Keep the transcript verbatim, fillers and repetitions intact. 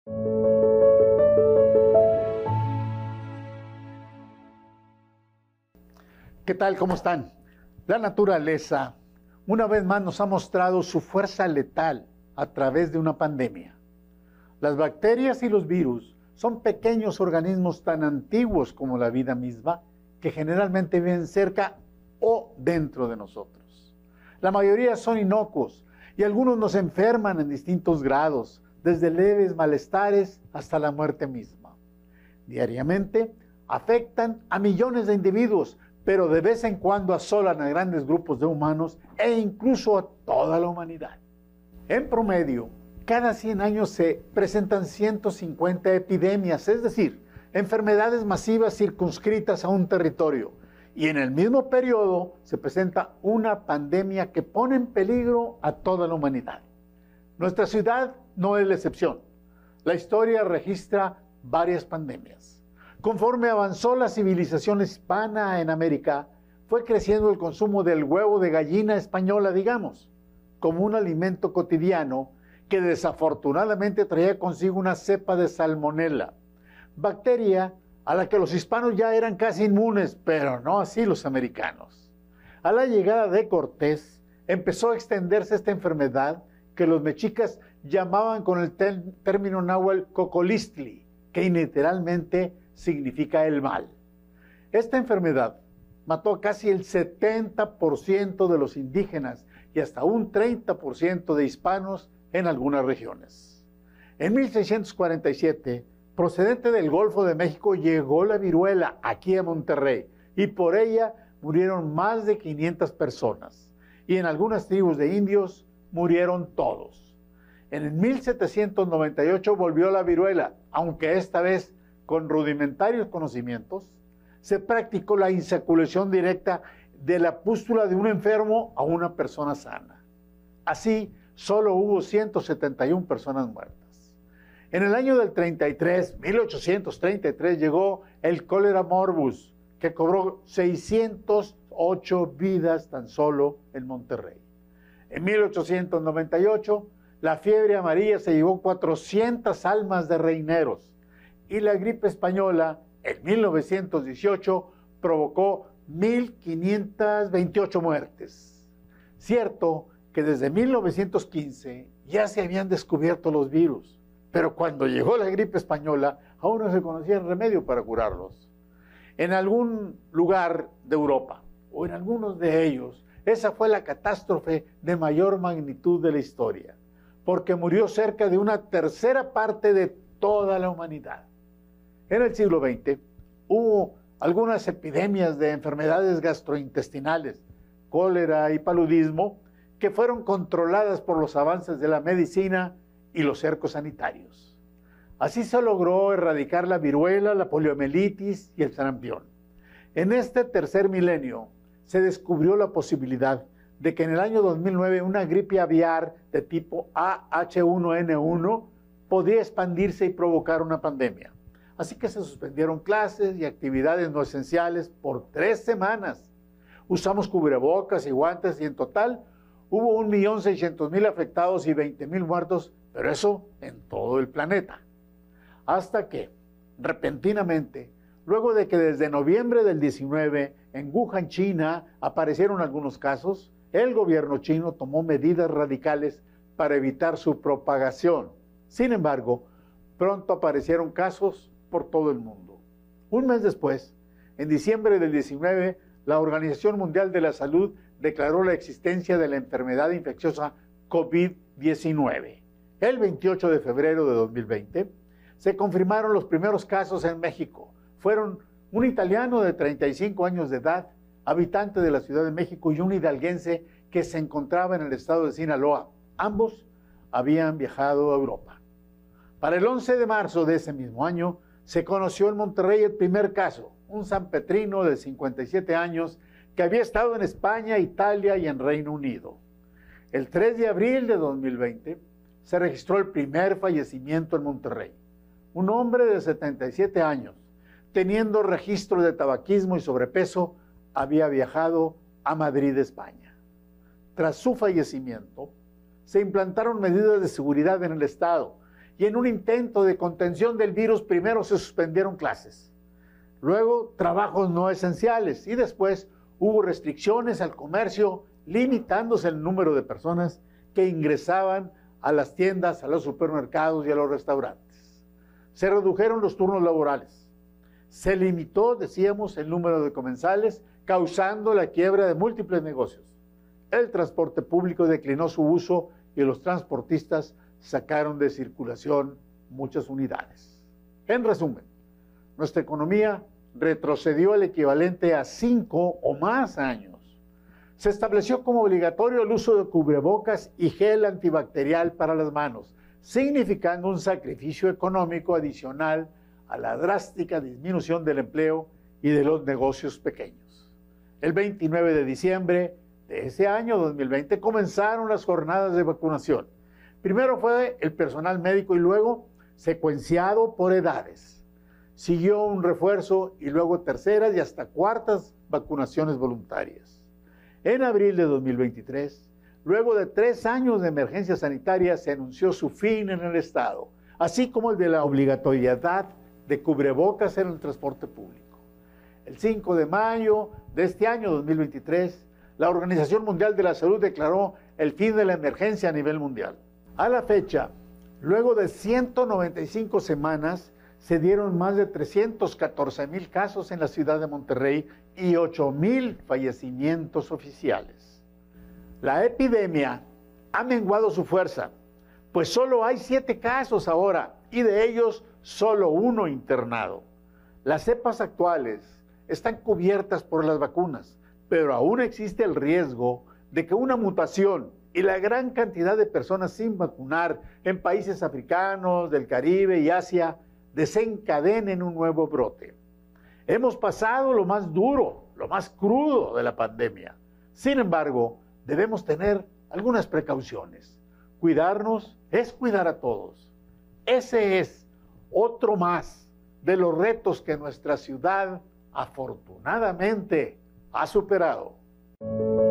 ¿Qué tal? ¿Cómo están? La naturaleza una vez más nos ha mostrado su fuerza letal a través de una pandemia. Las bacterias y los virus son pequeños organismos tan antiguos como la vida misma que generalmente viven cerca o dentro de nosotros. La mayoría son inocuos y algunos nos enferman en distintos grados, desde leves malestares hasta la muerte misma. Diariamente afectan a millones de individuos, pero de vez en cuando asolan a grandes grupos de humanos e incluso a toda la humanidad. En promedio, cada cien años se presentan ciento cincuenta epidemias, es decir, enfermedades masivas circunscritas a un territorio. Y en el mismo periodo se presenta una pandemia que pone en peligro a toda la humanidad. Nuestra ciudad no es la excepción. La historia registra varias pandemias. Conforme avanzó la civilización hispana en América, fue creciendo el consumo del huevo de gallina española, digamos, como un alimento cotidiano que desafortunadamente traía consigo una cepa de salmonela, bacteria a la que los hispanos ya eran casi inmunes, pero no así los americanos. A la llegada de Cortés, empezó a extenderse esta enfermedad que los mexicas llamaban con el término náhuatl cocolistli, que literalmente significa el mal. Esta enfermedad mató a casi el setenta por ciento de los indígenas y hasta un treinta por ciento de hispanos en algunas regiones. En mil seiscientos cuarenta y siete, procedente del Golfo de México, llegó la viruela aquí a Monterrey y por ella murieron más de quinientas personas y en algunas tribus de indios murieron todos. En mil setecientos noventa y ocho volvió la viruela, aunque esta vez con rudimentarios conocimientos, se practicó la insaculación directa de la pústula de un enfermo a una persona sana. Así, solo hubo ciento setenta y una personas muertas. En el año del treinta y tres, mil ochocientos treinta y tres, llegó el cólera morbus, que cobró seiscientas ocho vidas tan solo en Monterrey. En mil ochocientos noventa y ocho, la fiebre amarilla se llevó cuatrocientas almas de reineros. Y la gripe española, en mil novecientos dieciocho, provocó mil quinientas veintiocho muertes. Cierto que desde mil novecientos quince ya se habían descubierto los virus, pero cuando llegó la gripe española, aún no se conocía el remedio para curarlos. En algún lugar de Europa, o en algunos de ellos, esa fue la catástrofe de mayor magnitud de la historia, porque murió cerca de una tercera parte de toda la humanidad. En el siglo veinte hubo algunas epidemias de enfermedades gastrointestinales, cólera y paludismo, que fueron controladas por los avances de la medicina y los cercos sanitarios. Así se logró erradicar la viruela, la poliomielitis y el sarampión. En este tercer milenio se descubrió la posibilidad de que en el año dos mil nueve una gripe aviar de tipo A H uno N uno podía expandirse y provocar una pandemia. Así que se suspendieron clases y actividades no esenciales por tres semanas. Usamos cubrebocas y guantes y en total hubo un millón seiscientos mil afectados y veinte mil muertos, pero eso en todo el planeta. Hasta que, repentinamente, luego de que desde noviembre del diecinueve en Wuhan, China, aparecieron algunos casos, el gobierno chino tomó medidas radicales para evitar su propagación. Sin embargo, pronto aparecieron casos por todo el mundo. Un mes después, en diciembre del diecinueve, la Organización Mundial de la Salud declaró la existencia de la enfermedad infecciosa COVID diecinueve. El veintiocho de febrero de dos mil veinte, se confirmaron los primeros casos en México. Fueron un italiano de treinta y cinco años de edad, habitante de la Ciudad de México, y un hidalguense que se encontraba en el estado de Sinaloa. Ambos habían viajado a Europa. Para el once de marzo de ese mismo año, se conoció en Monterrey el primer caso, un sanpetrino de cincuenta y siete años que había estado en España, Italia y en Reino Unido. El tres de abril de dos mil veinte se registró el primer fallecimiento en Monterrey. Un hombre de setenta y siete años, teniendo registro de tabaquismo y sobrepeso, había viajado a Madrid, España. Tras su fallecimiento, se implantaron medidas de seguridad en el estado y en un intento de contención del virus primero se suspendieron clases, luego trabajos no esenciales y después hubo restricciones al comercio, limitándose el número de personas que ingresaban a las tiendas, a los supermercados y a los restaurantes. Se redujeron los turnos laborales. Se limitó, decíamos, el número de comensales, causando la quiebra de múltiples negocios. El transporte público declinó su uso y los transportistas sacaron de circulación muchas unidades. En resumen, nuestra economía retrocedió el equivalente a cinco o más años. Se estableció como obligatorio el uso de cubrebocas y gel antibacterial para las manos, significando un sacrificio económico adicional a la drástica disminución del empleo y de los negocios pequeños. El veintinueve de diciembre de ese año dos mil veinte comenzaron las jornadas de vacunación. Primero fue el personal médico y luego secuenciado por edades. Siguió un refuerzo y luego terceras y hasta cuartas vacunaciones voluntarias. En abril de dos mil veintitrés, luego de tres años de emergencia sanitaria, se anunció su fin en el Estado, así como el de la obligatoriedad de cubrebocas en el transporte público. El cinco de mayo de este año dos mil veintitrés, la Organización Mundial de la Salud declaró el fin de la emergencia a nivel mundial. A la fecha, luego de ciento noventa y cinco semanas, se dieron más de trescientos catorce mil casos en la ciudad de Monterrey y ocho mil fallecimientos oficiales. La epidemia ha menguado su fuerza, pues solo hay siete casos ahora y de ellos solo uno internado. Las cepas actuales están cubiertas por las vacunas, pero aún existe el riesgo de que una mutación y la gran cantidad de personas sin vacunar en países africanos, del Caribe y Asia desencadenen un nuevo brote. Hemos pasado lo más duro, lo más crudo de la pandemia. Sin embargo, debemos tener algunas precauciones. Cuidarnos es cuidar a todos. Ese es otro más de los retos que nuestra ciudad afortunadamente ha superado.